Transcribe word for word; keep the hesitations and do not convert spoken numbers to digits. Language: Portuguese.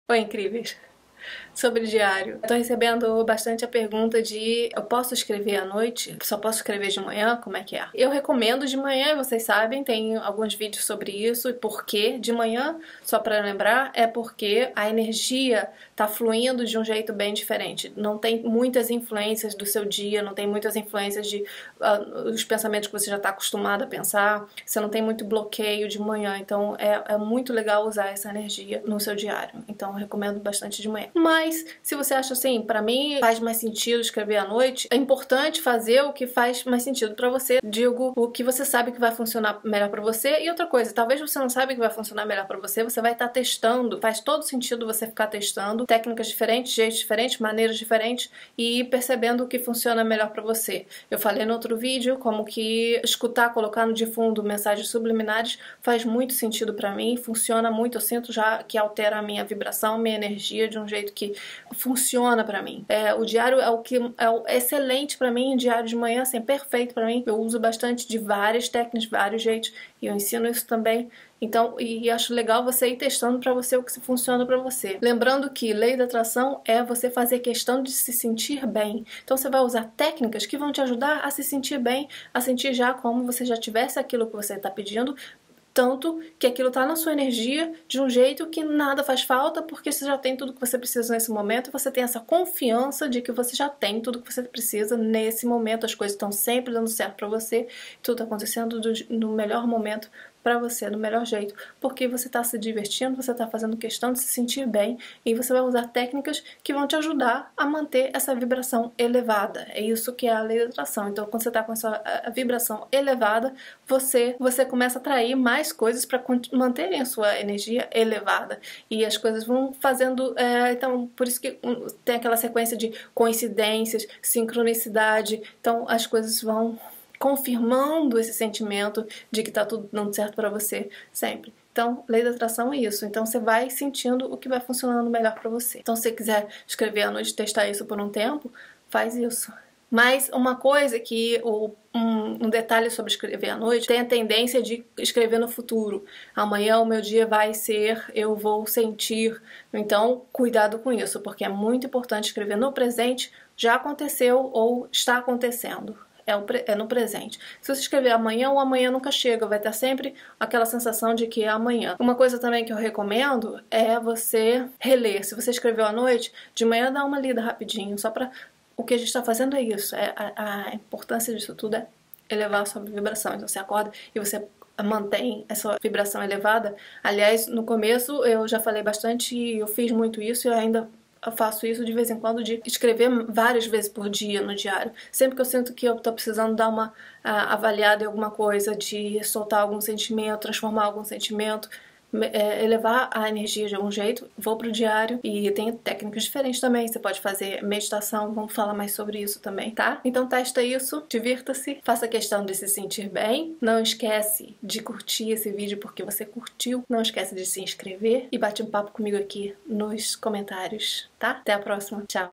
Oi, incríveis! Sobre diário. Estou recebendo bastante a pergunta de eu posso escrever à noite? Só posso escrever de manhã? Como é que é? Eu recomendo de manhã, vocês sabem, tem alguns vídeos sobre isso e por quê. De manhã, só para lembrar, é porque a energia tá fluindo de um jeito bem diferente. Não tem muitas influências do seu dia, não tem muitas influências de uh, os pensamentos que você já está acostumado a pensar, você não tem muito bloqueio de manhã, então é, é muito legal usar essa energia no seu diário. Então eu recomendo bastante de manhã. Mas, se você acha assim, pra mim faz mais sentido escrever à noite, é importante fazer o que faz mais sentido pra você. Digo, o que você sabe que vai funcionar melhor pra você. E outra coisa, talvez você não saiba que vai funcionar melhor pra você, você vai estar testando. Faz todo sentido você ficar testando técnicas diferentes, jeitos diferentes, maneiras diferentes e ir percebendo o que funciona melhor pra você. Eu falei no outro vídeo como que escutar, colocar no de fundo mensagens subliminares faz muito sentido pra mim, funciona muito, eu sinto já que altera a minha vibração, minha energia de um jeito que funciona pra mim. É, o diário é o que é o excelente pra mim, o diário de manhã, assim, é perfeito pra mim. Eu uso bastante de várias técnicas, vários jeitos, e eu ensino isso também. Então, e acho legal você ir testando pra você o que funciona pra você. Lembrando que lei da atração é você fazer questão de se sentir bem. Então você vai usar técnicas que vão te ajudar a se sentir bem, a sentir já como você já tivesse aquilo que você tá pedindo, tanto que aquilo tá na sua energia de um jeito que nada faz falta, porque você já tem tudo que você precisa nesse momento e você tem essa confiança de que você já tem tudo que você precisa nesse momento, as coisas estão sempre dando certo pra você, tudo tá acontecendo do, no melhor momento pra você, do melhor jeito, porque você tá se divertindo, você tá fazendo questão de se sentir bem e você vai usar técnicas que vão te ajudar a manter essa vibração elevada. É isso que é a lei da atração. Então, quando você tá com essa vibração elevada, você, você começa a atrair mais coisas para manterem a sua energia elevada e as coisas vão fazendo, é, então, por isso que tem aquela sequência de coincidências, sincronicidade, então as coisas vão confirmando esse sentimento de que tá tudo dando certo pra você sempre. Então, lei da atração é isso. Então, você vai sentindo o que vai funcionando melhor pra você. Então, se você quiser escrever à noite e testar isso por um tempo, faz isso. Mas uma coisa que, um, um detalhe sobre escrever à noite, tem a tendência de escrever no futuro. Amanhã o meu dia vai ser, eu vou sentir. Então, cuidado com isso, porque é muito importante escrever no presente, já aconteceu ou está acontecendo. É, o, é no presente. Se você escrever amanhã, o amanhã nunca chega, vai ter sempre aquela sensação de que é amanhã. Uma coisa também que eu recomendo é você reler. Se você escreveu à noite, de manhã dá uma lida rapidinho, só pra... O que a gente está fazendo é isso, é, a, a importância disso tudo é elevar a sua vibração. Então você acorda e você mantém essa vibração elevada. Aliás, no começo eu já falei bastante e eu fiz muito isso e eu ainda... Eu faço isso de vez em quando, de escrever várias vezes por dia no diário. Sempre que eu sinto que eu tô precisando dar uma uh, avaliada em alguma coisa, de soltar algum sentimento, transformar algum sentimento, é, elevar a energia de algum jeito, vou pro diário. E tem técnicas diferentes também. Você pode fazer meditação, vamos falar mais sobre isso também, tá? Então testa isso, divirta-se, faça questão de se sentir bem. Não esquece de curtir esse vídeo porque você curtiu. Não esquece de se inscrever e bate um papo comigo aqui nos comentários, tá? Até a próxima. Tchau!